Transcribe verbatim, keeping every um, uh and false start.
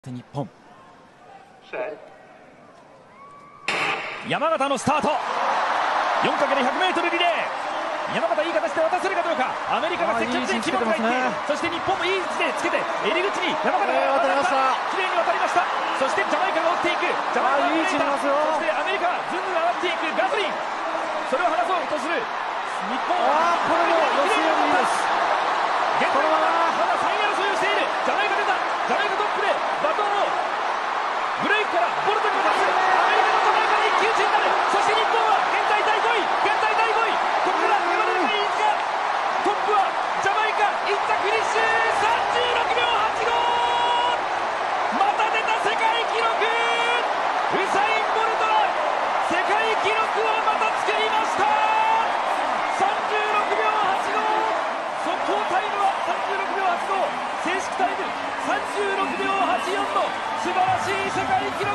日本、山形のスタート よんかけるひゃくメートル リレー、山形いい形で渡せるかどうか。アメリカが積極的に気持ちがいっている、そして日本もいい位置でつけて襟口に山形が渡りました。きれいに渡りました。そしてジャマイカが追っていく、ジャマイカが追っていた。そしてアメリカずんずん上がっていくガズリン、それを離そうとする日本はこれも予選よりいいです。 現在まださんい争いをしている。ジャマイカ出た、ジャマイカトップでバトンをブレイクからボルトに渡す。アメリカとジャマイカで一騎打ちになる。そして日本は現在だいごい、現在だいごい、ここから生まれるかいいか。トップはジャマイカ、いったフィニッシュさんじゅうろくびょうはちご、また出た世界記録。ウサイン・ボルトが世界記録をまた作りました。さんじゅうろくびょうはちご、速報タイムはさんじゅうろくびょうはちご、正式タイムさんじゅうろくびょうはちよんの素晴らしい世界記録。